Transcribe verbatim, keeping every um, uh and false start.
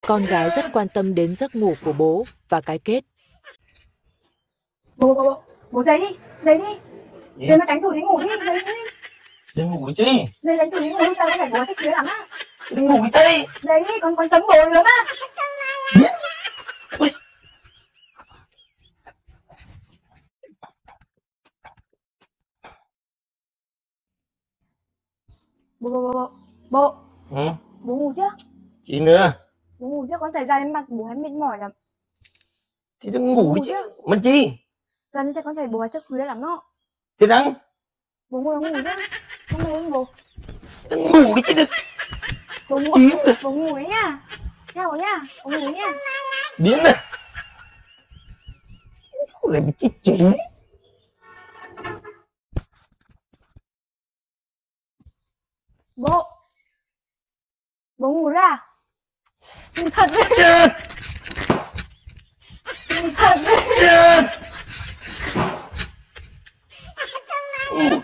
Con gái rất quan tâm đến giấc ngủ của bố và cái kết. Bố, bố, bố, bố dậy đi, dậy đi. Gì? Dậy mà tránh tủ đi ngủ đi, dậy đi. Đi ngủ đi chứ. Dậy tránh tủ đi ngủ, sao có phải bố thích thế lắm á. Đi ngủ đi chứ. Dậy đi, con con tấm bố lớn á. Ui. Bố, bố, bố, bố. Ừ. Bố ngủ chưa? Chị nữa. Bố ngủ chưa? Con thấy ra đến mặt bố hay mệt mỏi lắm. Thì đừng ngủ đi chứ. Mình chi? Dần thì con thấy bố hay thức khuya lắm đó. Thì đăng. Bố ngủ ngủ chưa? Không ngủ không bố. Đừng ngủ đi chứ đừng. Bố ngủ. Chím rồi. Bố ngủ đi nha. Nha bố nha. Bố ngủ nha. Điên này. Lại bị chết chị. Bố. Bố ngủ ra. Thật đấy. Chết. Thật đấy. Chết. Ngủ